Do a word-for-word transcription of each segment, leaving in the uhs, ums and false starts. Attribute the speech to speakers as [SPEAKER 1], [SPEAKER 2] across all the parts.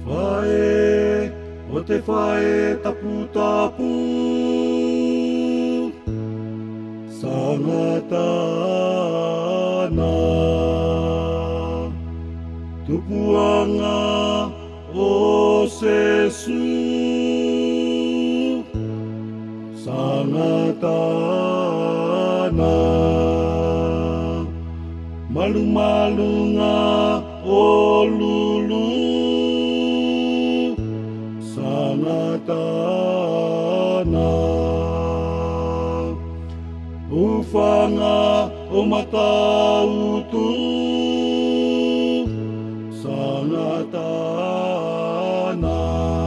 [SPEAKER 1] Whae, o te whae tapu tapu, sangatana, tupuanga o sesu, sangatana, malu-malunga o lulu, sangatana, ufanga o matautu, sangatana,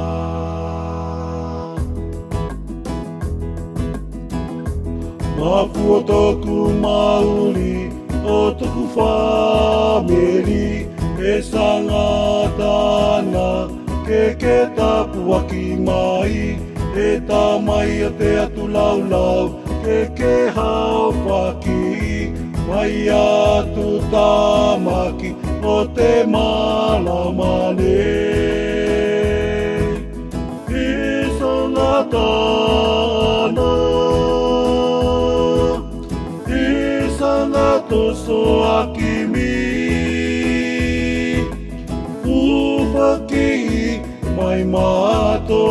[SPEAKER 1] mafu o toku mauri o toku whamiri e sangatana ke ke tapu aki mai e tā mai a te atu laulau ke ke hao whaki mai atu tāmaki o te malamane i sangatana i sangatoso aki mi ufaki mai mato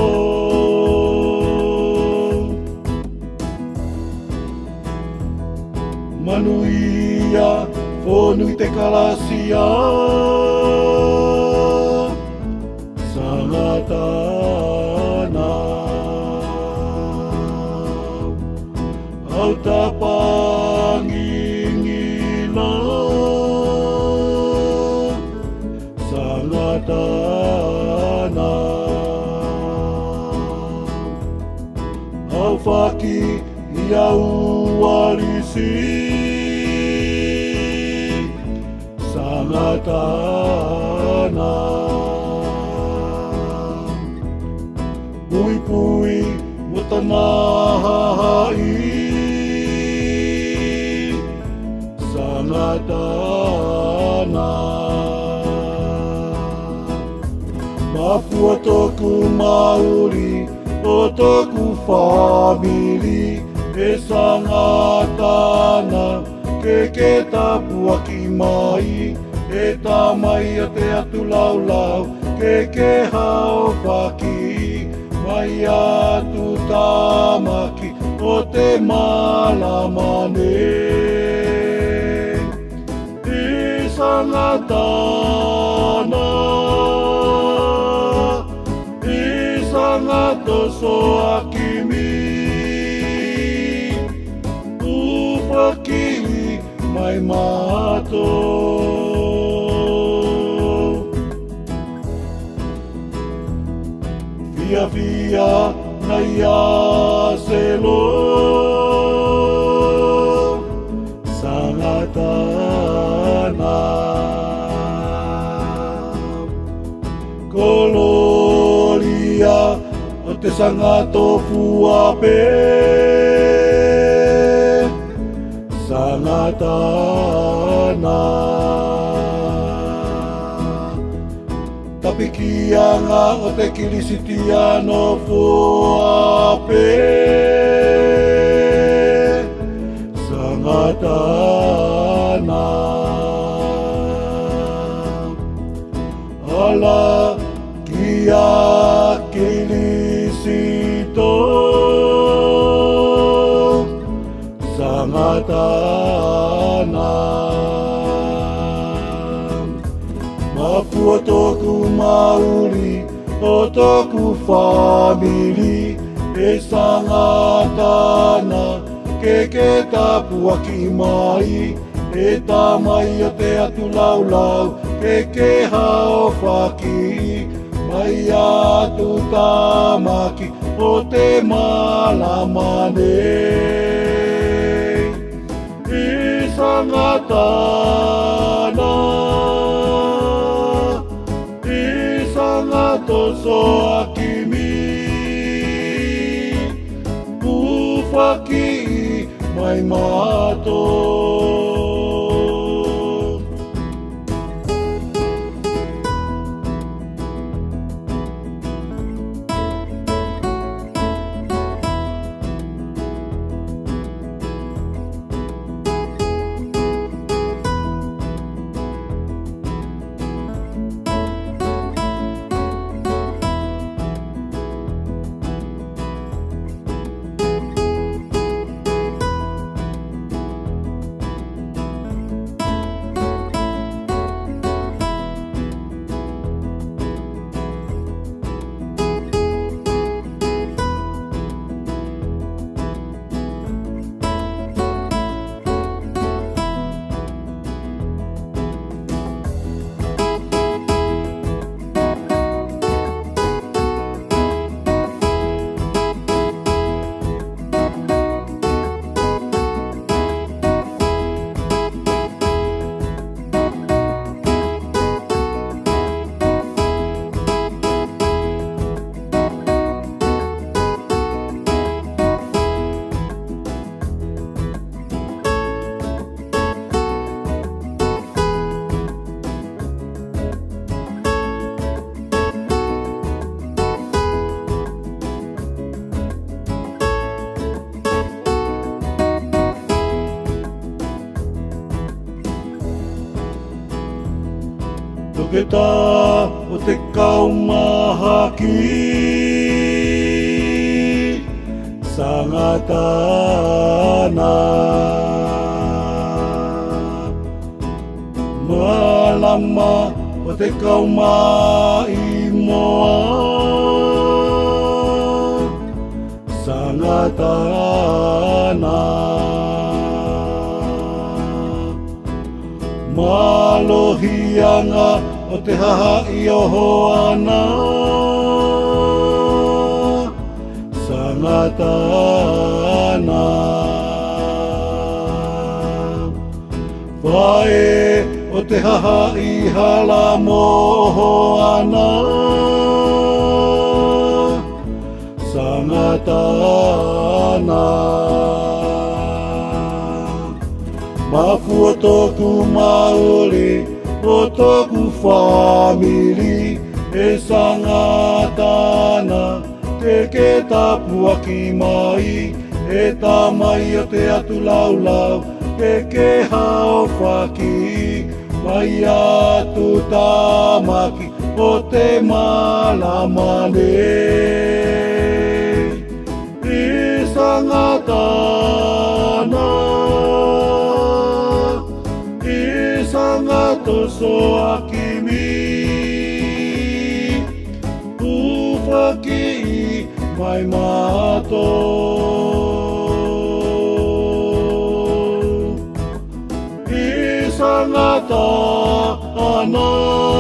[SPEAKER 1] manuia whonui te kalasia sangatana au tapangingina sangatana au whaki iau warisi sangatana pui pui mutana hai sangatana mapua toku mauri o toku whamiri e sangatana ke ke tapu aki mai e tā mai a te atu laulau ke ke hao whaki mai atu tāmaki o te malamane i sangatana i sangatoso aki mi ufaki mai mato via via na ia selo sangatana koloria o te sangato fuape sangatana tapikianga o te kirisitiano fuape sangatana ala kia kirisito sangatana mapua toku mauri o toku whamiri e sangatana ke ke tapu aki mai e tā mai a te atu laulau ke ke hao whaki mai atu tāmaki o te malamane i sangatana i sangatoso aki mi ufaki mai mato Puketa o te kaumahaki Sangatana Malama o te kaumaimoa Sangatana Malohianga o te haha i oho ana Sangatana Wae o te haha i hala moho ana Sangatana Mafua tōku maoli o tōku whamiri E sangatana te ke tapuaki mai E tā mai o te atu laulau Ke ke hao whaki Mai atu tāmaki o te malamane E sangatana Sangato akimi Ufaki mai mato Isangata ana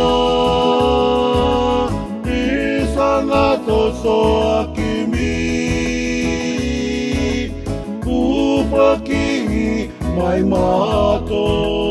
[SPEAKER 1] Isangato akimi Ufaki mai mato